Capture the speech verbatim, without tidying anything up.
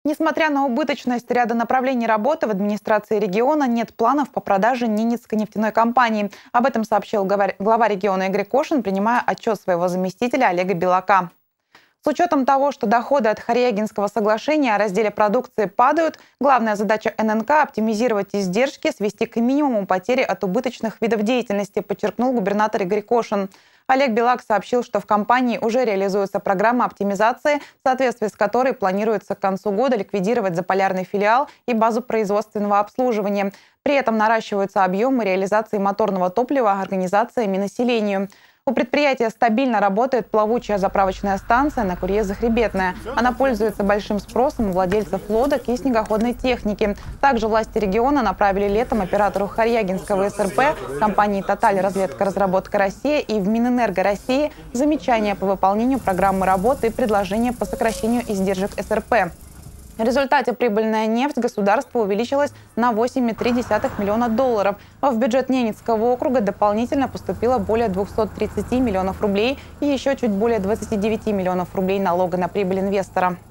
Несмотря на убыточность ряда направлений работы, в администрации региона нет планов по продаже Ненецкой нефтяной компании. Об этом сообщил глава региона Игорь Кошин, принимая отчет своего заместителя Олега Белака. С учетом того, что доходы от Харьягинского соглашения о разделе продукции падают, главная задача эн эн ка – оптимизировать издержки, свести к минимуму потери от убыточных видов деятельности, подчеркнул губернатор Игорь Кошин. Олег Белак сообщил, что в компании уже реализуется программа оптимизации, в соответствии с которой планируется к концу года ликвидировать заполярный филиал и базу производственного обслуживания. При этом наращиваются объемы реализации моторного топлива организациями населению. У предприятия стабильно работает плавучая заправочная станция на Курье-Захребетная. Она пользуется большим спросом у владельцев лодок и снегоходной техники. Также власти региона направили летом оператору Харьягинского эс эр пэ, компании «Тоталь разведка разработка Россия» и в Минэнерго России замечания по выполнению программы работы и предложения по сокращению издержек эс эр пэ. В результате прибыльная нефть государства увеличилась на восемь и три десятых миллиона долларов. В бюджет Ненецкого округа дополнительно поступило более двухсот тридцати миллионов рублей и еще чуть более двадцати девяти миллионов рублей налога на прибыль инвестора.